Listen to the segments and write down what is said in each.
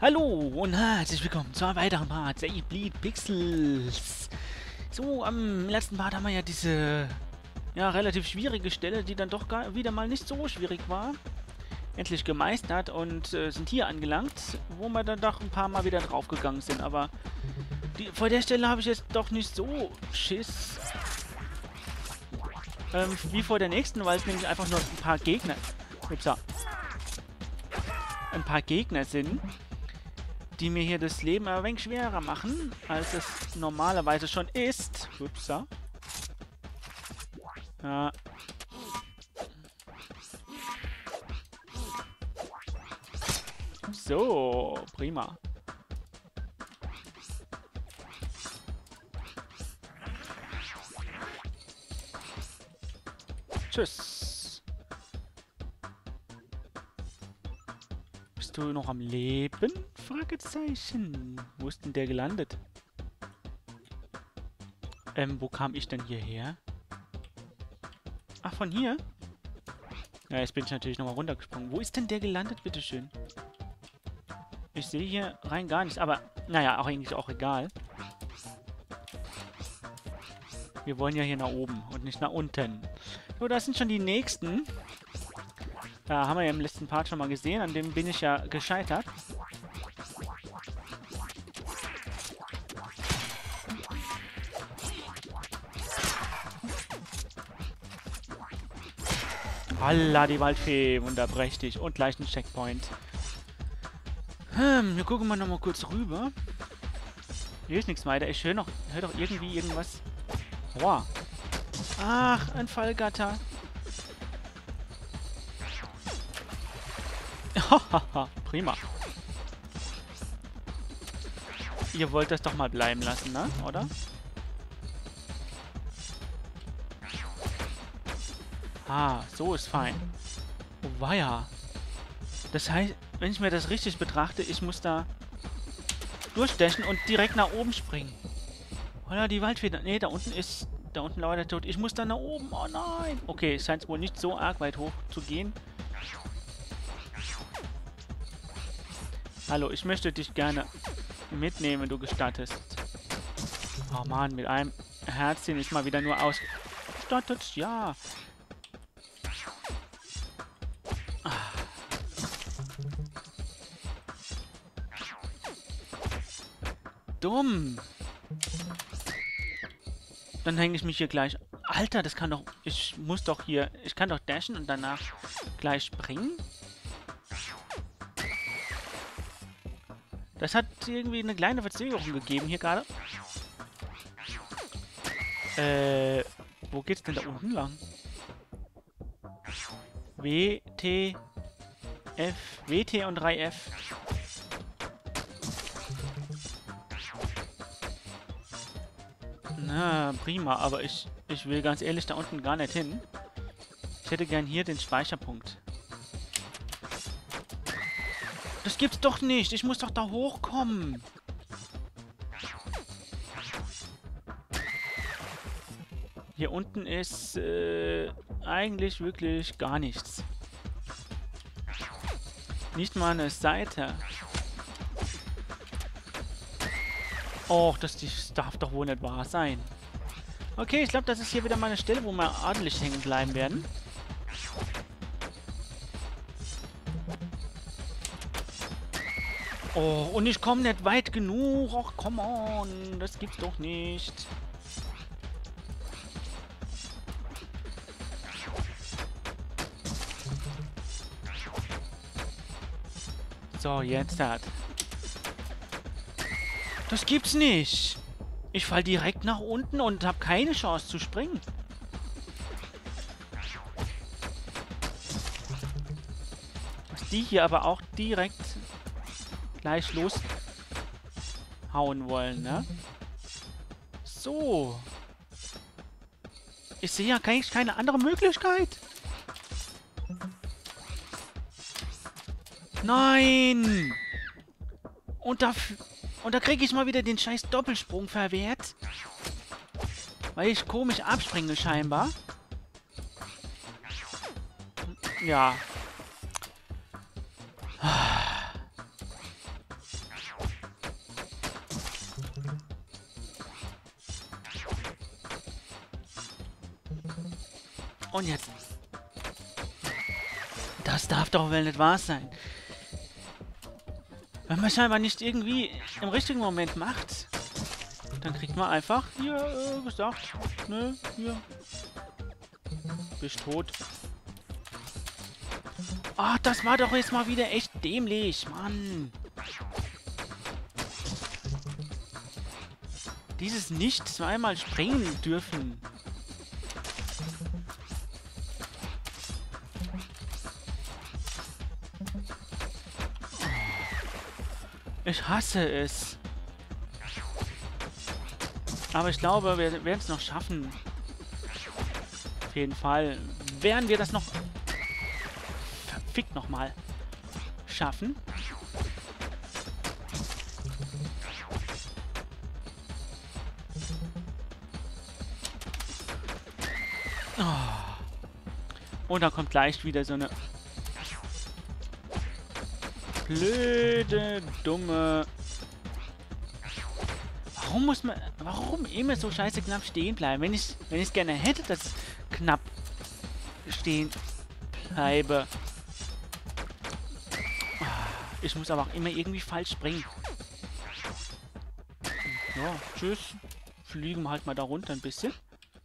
Hallo und herzlich willkommen zu einem weiteren Part der Bleed Pixels. So, am letzten Part haben wir ja diese relativ schwierige Stelle, die dann doch wieder mal nicht so schwierig war, endlich gemeistert und sind hier angelangt, wo wir dann doch ein paar Mal wieder draufgegangen sind. Aber vor der Stelle habe ich jetzt doch nicht so Schiss wie vor der nächsten, weil es nämlich einfach nur ein paar Gegner... Upsa. Ein paar Gegner sind, die mir hier das Leben ein wenig schwerer machen, als es normalerweise schon ist. Upsa. Ja. So, prima. Tschüss. Bist du noch am Leben? Fragezeichen. Wo ist denn der gelandet? Wo kam ich denn hierher? Ach, von hier? Ja, jetzt bin ich natürlich nochmal runtergesprungen. Wo ist denn der gelandet, bitteschön? Ich sehe hier rein gar nichts, aber naja, auch eigentlich auch egal. Wir wollen ja hier nach oben und nicht nach unten. So, das sind schon die nächsten. Da haben wir ja im letzten Part schon mal gesehen. An dem bin ich ja gescheitert. Alla, die Waldfee. Wunderprächtig. Und gleich ein Checkpoint. Wir gucken mal nochmal kurz rüber. Hier ist nichts weiter. Ich höre doch irgendwie irgendwas. Boah. Ach, ein Fallgatter. Hahaha, prima. Ihr wollt das doch mal bleiben lassen, ne? Oder? Ah, so ist fein. Oh, weia. Das heißt, wenn ich mir das richtig betrachte, ich muss da durchstechen und direkt nach oben springen. Oder die Waldfee... Nee, da unten lauert der Tod. Ich muss da nach oben. Oh nein. Okay, es scheint wohl nicht so arg weit hoch zu gehen. Hallo, ich möchte dich gerne mitnehmen, wenn du gestattest. Oh Mann, mit einem Herzchen ist mal wieder nur ausgestattet. Ja. Dumm. Dann hänge ich mich hier gleich... Alter, das kann doch... Ich muss doch hier... Ich kann doch dashen und danach gleich springen. Das hat irgendwie eine kleine Verzögerung gegeben hier gerade. Wo geht's denn da unten lang? W, T, F, W, T und 3F. Na, prima, aber ich will ganz ehrlich da unten gar nicht hin. Ich hätte gern hier den Speicherpunkt. Das gibt's doch nicht. Ich muss doch da hochkommen. Hier unten ist eigentlich wirklich gar nichts. Nicht mal eine Seite. Och, das darf doch wohl nicht wahr sein. Okay, ich glaube, das ist hier wieder mal eine Stelle, wo wir ordentlich hängen bleiben werden. Oh, und ich komme nicht weit genug. Och, come on. Das gibt's doch nicht. So, jetzt hat. Das gibt's nicht. Ich fall direkt nach unten und habe keine Chance zu springen. Dass die hier aber auch direkt gleich loshauen wollen, ne? So. Ich sehe ja keine andere Möglichkeit. Nein! Und da kriege ich mal wieder den scheiß Doppelsprung verwehrt. Weil ich komisch abspringe scheinbar. Ja. Und jetzt. Das darf doch wohl nicht wahr sein. Wenn man scheinbar nicht irgendwie im richtigen Moment macht, dann kriegt man einfach hier gesagt, ne, hier. Bist tot. Ach, das war doch jetzt mal wieder echt dämlich, Mann. Dieses nicht zweimal springen dürfen. Ich hasse es. Aber ich glaube, wir werden es noch schaffen. Auf jeden Fall werden wir das noch verfickt nochmal schaffen. Oh. Und dann kommt gleich wieder so eine blöde, dumme... Warum immer so scheiße knapp stehen bleiben? Wenn ich es gerne hätte, dass es knapp stehen bleibe. Ich muss aber auch immer irgendwie falsch springen. Ja, tschüss. Fliegen wir halt mal da runter ein bisschen.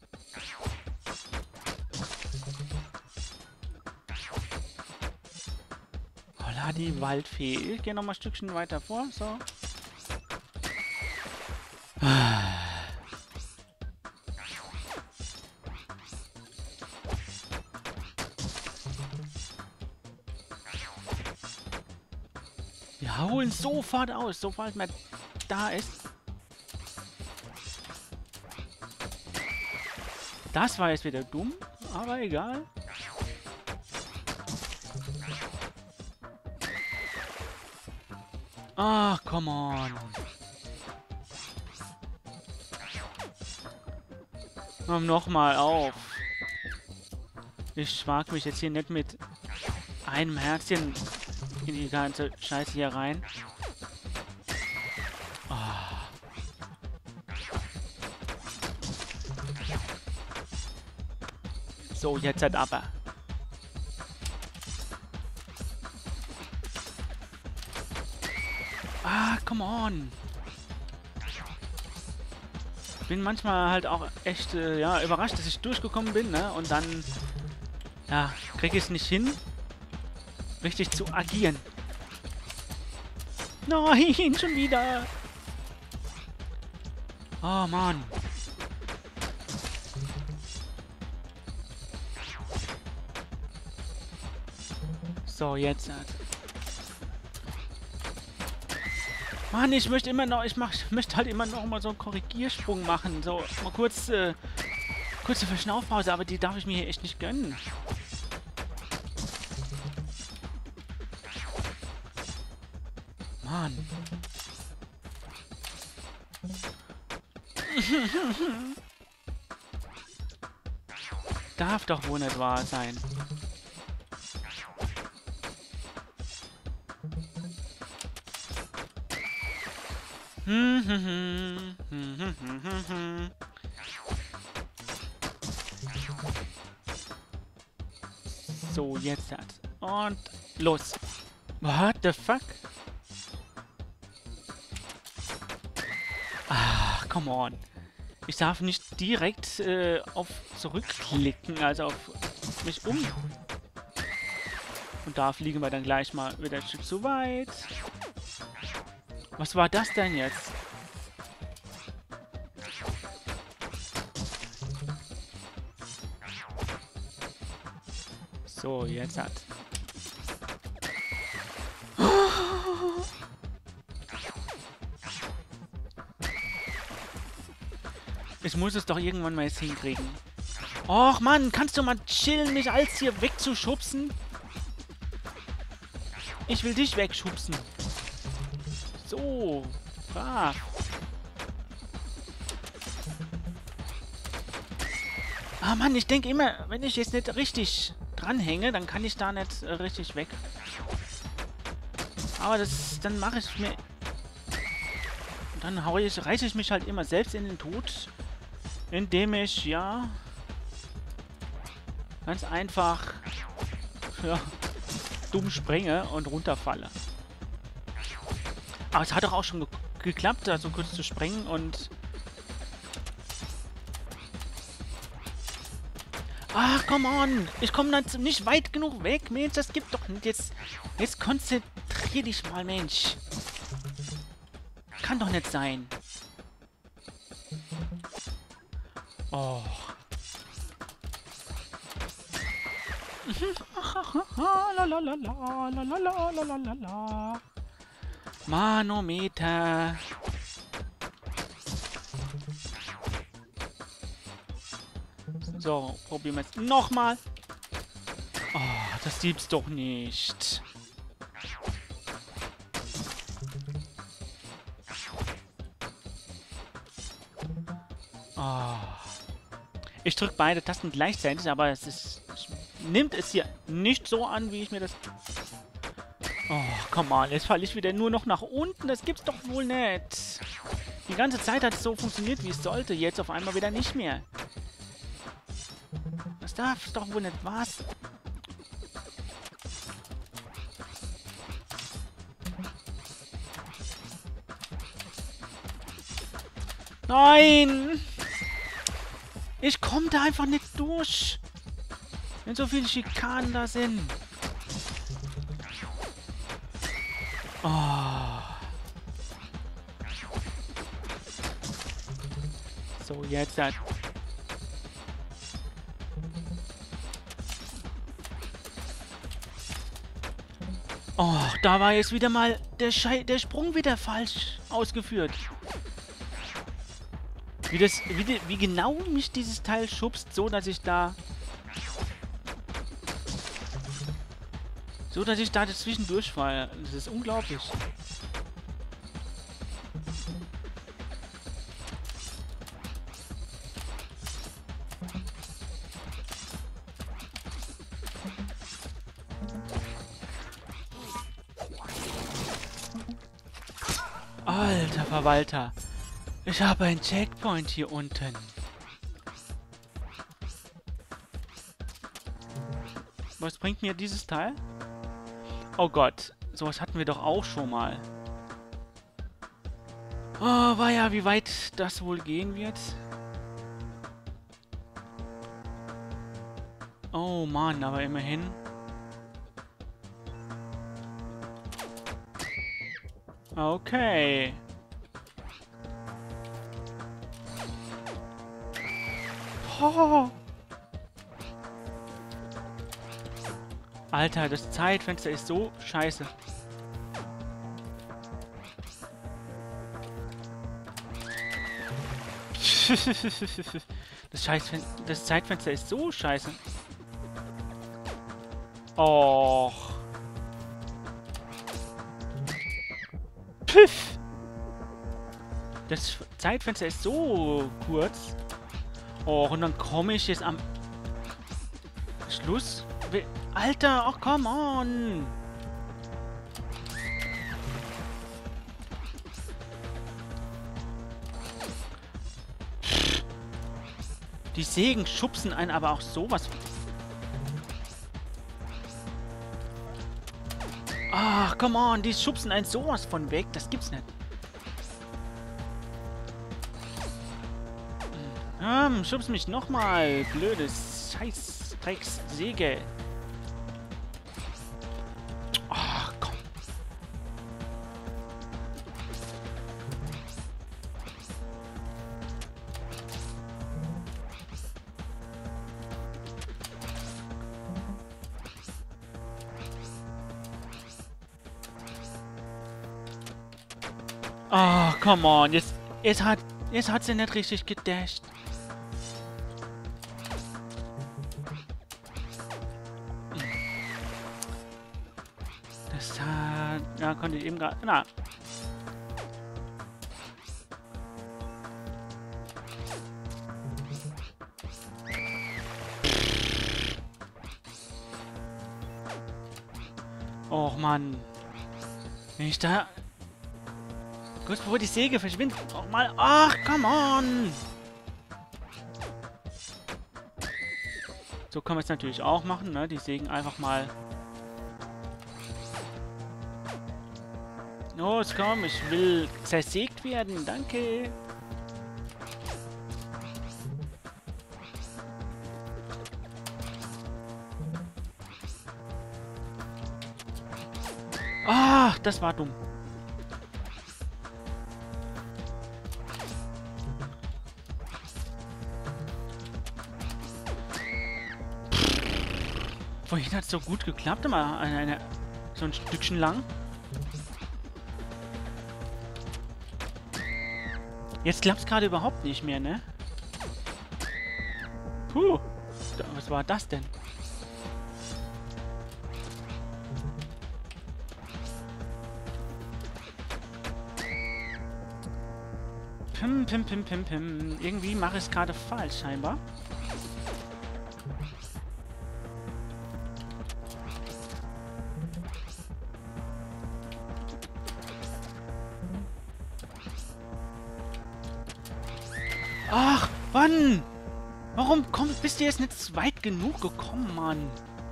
Holla, die Waldfee. Ich gehe nochmal ein Stückchen weiter vor. So. Wir holen sofort aus, sobald man da ist. Das war jetzt wieder dumm, aber egal. Ach, come on. Komm nochmal auf. Ich wag mich jetzt hier nicht mit einem Herzchen in die ganze Scheiße hier rein. Oh. So, jetzt halt aber. Ah, come on. Bin manchmal halt auch echt ja, überrascht, dass ich durchgekommen bin, ne? Und dann ja, kriege ich es nicht hin, richtig zu agieren. Nein, schon wieder. Oh Mann. So, jetzt. Mann, ich möchte immer noch, möchte halt immer noch mal so einen Korrigiersprung machen. So, mal kurz, kurze Verschnaufpause, aber die darf ich mir hier echt nicht gönnen. Mann. Darf doch wohl nicht wahr sein. So, jetzt hat. Und los. What the fuck? Ah, come on. Ich darf nicht direkt auf zurückklicken, also auf mich um. Und da fliegen wir dann gleich mal wieder ein Stück zu weit. Was war das denn jetzt? So, jetzt hat. Ich muss es doch irgendwann mal jetzt hinkriegen. Och Mann, kannst du mal chillen, mich als hier wegzuschubsen? Ich will dich wegschubsen. So, brav. Ah Mann, ich denke immer, wenn ich jetzt nicht richtig dranhänge, dann kann ich da nicht richtig weg. Aber das, dann mache ich mir... Dann reiße ich mich halt immer selbst in den Tod, indem ich, ja... ganz einfach ja, dumm springe und runterfalle. Aber es hat doch auch schon geklappt, da so kurz zu springen und... Ach, come on! Ich komme dann nicht weit genug weg, Mensch, das gibt doch nicht. Jetzt konzentrier dich mal, Mensch. Kann doch nicht sein. Oh. Manometer. So, probieren wir jetzt nochmal. Oh, das gibt's doch nicht. Oh. Ich drücke beide Tasten gleichzeitig, aber nimmt es hier nicht so an, wie ich mir das... Oh, come on, jetzt falle ich wieder nur noch nach unten. Das gibt's doch wohl nicht. Die ganze Zeit hat es so funktioniert, wie es sollte. Jetzt auf einmal wieder nicht mehr. Das darf doch wohl nicht wahr sein. Nein! Ich komme da einfach nicht durch. Wenn so viele Schikanen da sind. Oh. So, jetzt hat... Oh, da war jetzt wieder mal der Sprung wieder falsch ausgeführt. Wie genau mich dieses Teil schubst, so dass ich da... So dass ich da dazwischen durchfalle. Das ist unglaublich. Alter Verwalter. Ich habe einen Checkpoint hier unten. Was bringt mir dieses Teil? Oh Gott, sowas hatten wir doch auch schon mal. Oh, war ja, wie weit das wohl gehen wird. Oh Mann, aber immerhin. Okay. Oh. Alter, das Zeitfenster ist so scheiße. Das Zeitfenster ist so scheiße. Och. Pfiff. Das Zeitfenster ist so kurz. Och, und dann komme ich jetzt am Schluss. Alter, ach, come on. Die Sägen schubsen einen aber auch sowas. Ach, come on, die schubsen einen sowas von weg. Das gibt's nicht. Schubst mich nochmal. Blödes Scheiß-Drecks-Säge. Ach, komm. Oh, come on. Jetzt hat sie nicht richtig gedasht. Das hat... Ja, konnte ich eben gerade... Na. Och, Mann. Wenn ich da... Kurz bevor die Säge verschwindet. Och, mal... Ach, come on! So können wir es natürlich auch machen, ne? Die sägen einfach mal... Los, komm, ich will zersägt werden. Danke. Ah, das war dumm. Vorhin hat es so gut geklappt, immer so ein Stückchen lang. Jetzt klappt es gerade überhaupt nicht mehr, ne? Puh, was war das denn? Pim. Irgendwie mache ich es gerade falsch, scheinbar. Ach, wann? Warum bist du jetzt nicht weit genug gekommen, Mann?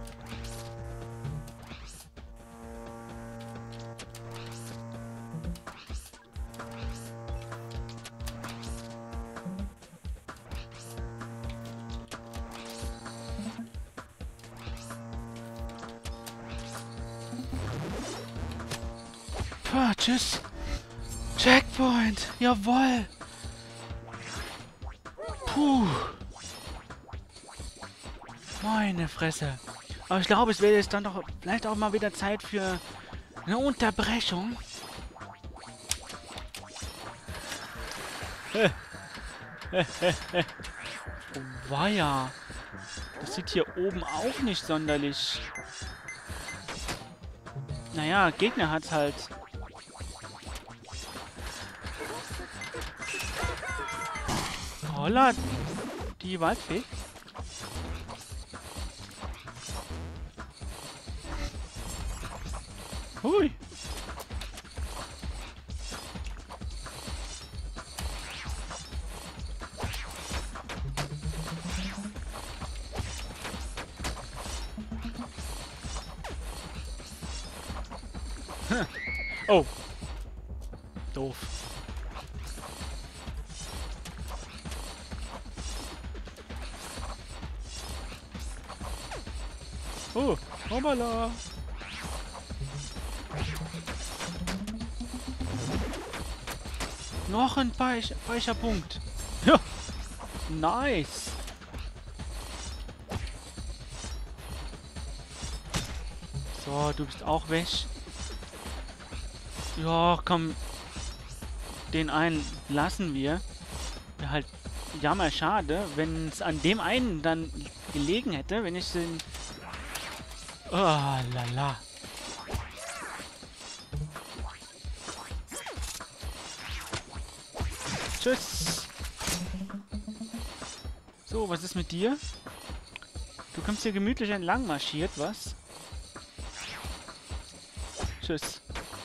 Puh, tschüss. Checkpoint. Jawohl. Puh. Meine Fresse. Aber ich glaube, es wäre jetzt dann doch vielleicht auch mal wieder Zeit für eine Unterbrechung. Oh, weia. Das sieht hier oben auch nicht sonderlich... Naja, Gegner hat's halt. Holla, die Waldfee. Hui. Oh. Doof. Oh, hoppala. Noch ein Speicherpunkt. Ja. Nice. So, du bist auch weg. Ja, komm. Den einen lassen wir. Wäre halt jammer schade, wenn es an dem einen dann gelegen hätte, wenn ich den... Oh, lala. Tschüss. So, was ist mit dir? Du kommst hier gemütlich entlang marschiert, was? Tschüss.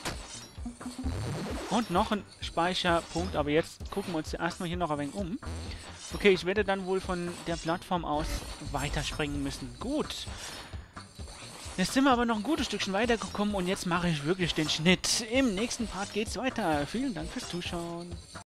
Und noch ein Speicherpunkt, aber jetzt gucken wir uns erstmal hier noch ein wenig um. Okay, ich werde dann wohl von der Plattform aus weiterspringen müssen. Gut. Jetzt sind wir aber noch ein gutes Stückchen weitergekommen und jetzt mache ich wirklich den Schnitt. Im nächsten Part geht's weiter. Vielen Dank fürs Zuschauen.